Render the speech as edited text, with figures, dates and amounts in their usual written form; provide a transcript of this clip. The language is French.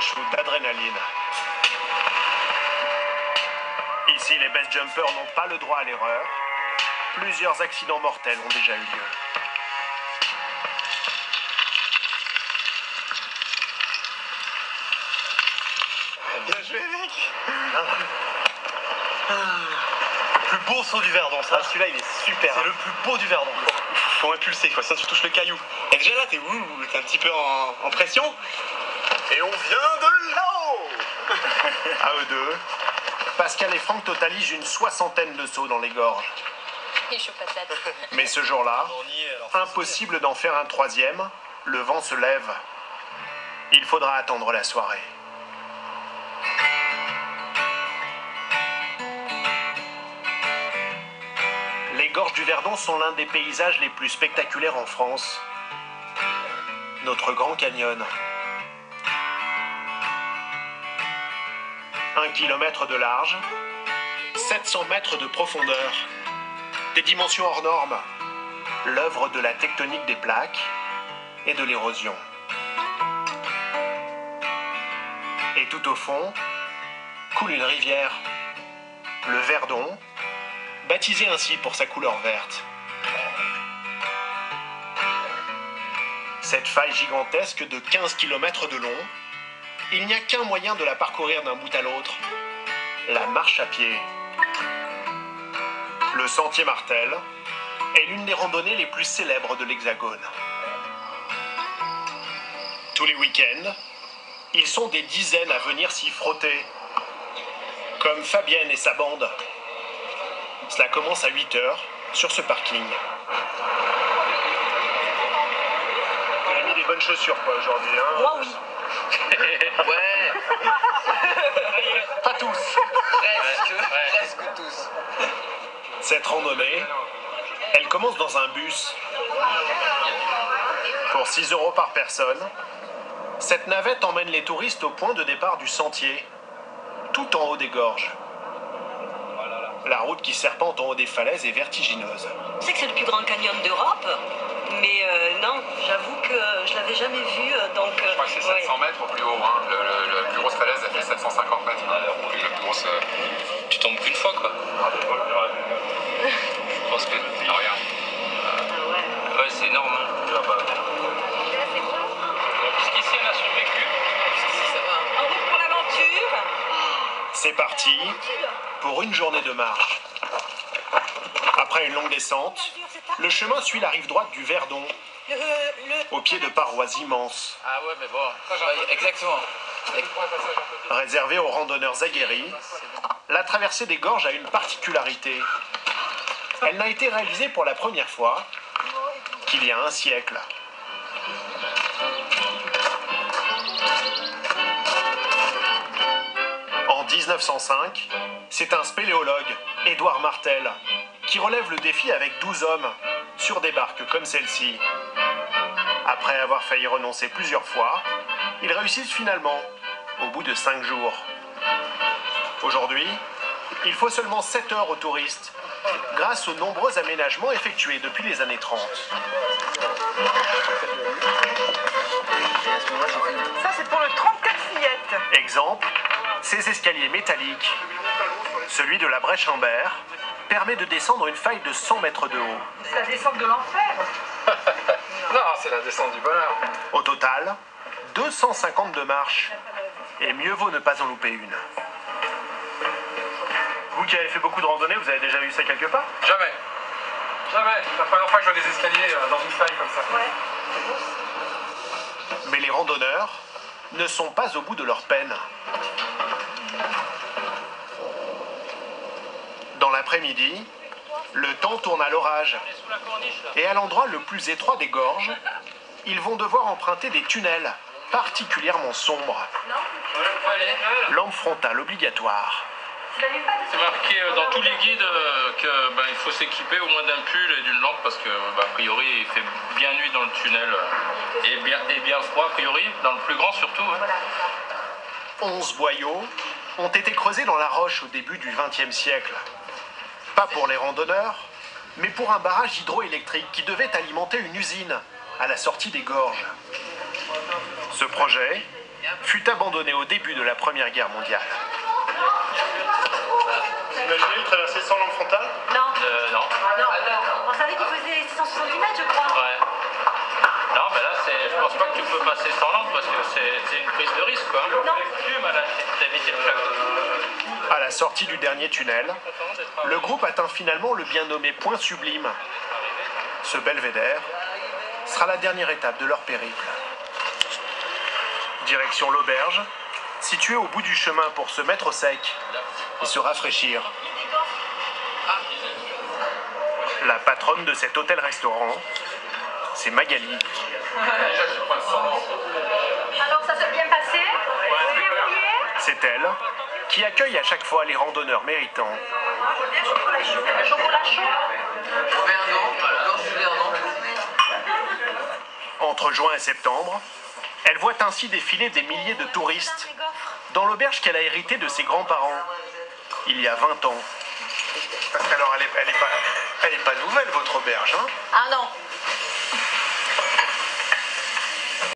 shoot d'adrénaline. Ici, les best jumpers n'ont pas le droit à l'erreur. Plusieurs accidents mortels ont déjà eu lieu. Bien joué, mec. Le plus beau saut du Verdon, ça. Celui-là, il est super. C'est le plus beau du Verdon. Faut impulser, quoi. Ça, tu touches le caillou. Et déjà là, t'es un petit peu en pression. Et on vient de là-haut. À eux deux, Pascal et Franck totalisent une 60aine de sauts dans les gorges. Mais ce jour-là, impossible d'en faire un troisième. Le vent se lève. Il faudra attendre la soirée. Les gorges du Verdon sont l'un des paysages les plus spectaculaires en France. Notre Grand Canyon. 1 kilomètre de large, 700 mètres de profondeur. Des dimensions hors normes. L'œuvre de la tectonique des plaques et de l'érosion. Et tout au fond, coule une rivière, le Verdon, baptisé ainsi pour sa couleur verte. Cette faille gigantesque de 15 km de long, il n'y a qu'un moyen de la parcourir d'un bout à l'autre, la marche à pied. Le sentier Martel est l'une des randonnées les plus célèbres de l'Hexagone. Tous les week-ends, ils sont des dizaines à venir s'y frotter, comme Fabienne et sa bande. Cela commence à 8 h sur ce parking. Tu as mis des bonnes chaussures, quoi, aujourd'hui, hein? Moi, oui. Ouais. Pas tous. Presque tous. Cette randonnée, elle commence dans un bus. Pour 6 € par personne, cette navette emmène les touristes au point de départ du sentier, tout en haut des gorges. La route qui serpente en haut des falaises est vertigineuse. Je sais que c'est le plus grand canyon d'Europe, mais non, j'avoue que je l'avais jamais vu, donc... Je crois que c'est 700 mètres au plus haut, hein. La plus grosse falaise, elle fait 750 mètres. La plus grosse... Tu tombes qu'une fois, quoi. Je pense que... Ah, regarde. Ouais, c'est énorme, hein. Jusqu'ici, on a survécu. Jusqu'ici, ça va. En route pour l'aventure. C'est parti pour une journée de marche. Après une longue descente, le chemin suit la rive droite du Verdon, au pied de parois immenses. Ah ouais, mais bon. Ouais, exactement. Réservée aux randonneurs aguerris, la traversée des gorges a une particularité. Elle n'a été réalisée pour la première fois qu'il y a un siècle. En 1905, c'est un spéléologue, Édouard Martel, qui relève le défi avec 12 hommes sur des barques comme celle-ci. Après avoir failli renoncer plusieurs fois, ils réussissent finalement au bout de 5 jours. Aujourd'hui, il faut seulement 7 heures aux touristes, grâce aux nombreux aménagements effectués depuis les années 30. Ça, c'est pour le 34 fillettes. Exemple, ces escaliers métalliques. Celui de la Brèche Humbert permet de descendre une faille de 100 mètres de haut. C'est la descente de l'enfer. Non, c'est la descente du bonheur. Au total, 252 marches. Et mieux vaut ne pas en louper une. Vous qui avez fait beaucoup de randonnées, vous avez déjà vu ça quelque part? Jamais. Jamais. C'est la première fois que je vois des escaliers dans une faille comme ça. Mais les randonneurs ne sont pas au bout de leur peine. Dans l'après-midi, le temps tourne à l'orage. Et à l'endroit le plus étroit des gorges, ils vont devoir emprunter des tunnels particulièrement sombres. Lampe frontale obligatoire. C'est marqué dans tous les guides qu'il faut s'équiper au moins d'un pull et d'une lampe parce que, a priori, il fait bien nuit dans le tunnel et bien froid, a priori, dans le plus grand surtout. Hein. 11 boyaux ont été creusés dans la roche au début du XXe siècle. Pas pour les randonneurs, mais pour un barrage hydroélectrique qui devait alimenter une usine à la sortie des gorges. Ce projet fut abandonnée au début de la Première Guerre mondiale. Imaginez le traverser sans lampe frontale? Non. Non. On savait qu'il faisait 670 mètres, je crois. Ouais. Non, mais là, je pense pas que tu peux passer sans lampe parce que c'est une prise de risque, quoi. Non. T'éviter le choc. À la sortie du dernier tunnel, le groupe atteint finalement le bien nommé Point Sublime. Ce belvédère sera la dernière étape de leur périple. Direction l'auberge, située au bout du chemin pour se mettre au sec et se rafraîchir. La patronne de cet hôtel-restaurant, c'est Magali. Alors, ça s'est bien passé? Verrouillé? C'est elle qui accueille à chaque fois les randonneurs méritants. Le chocolat chaud? Entre juin et septembre, elle voit ainsi défiler des milliers de touristes dans l'auberge qu'elle a héritée de ses grands-parents, il y a 20 ans. Parce qu'alors, elle est pas nouvelle, votre auberge, hein? Ah non.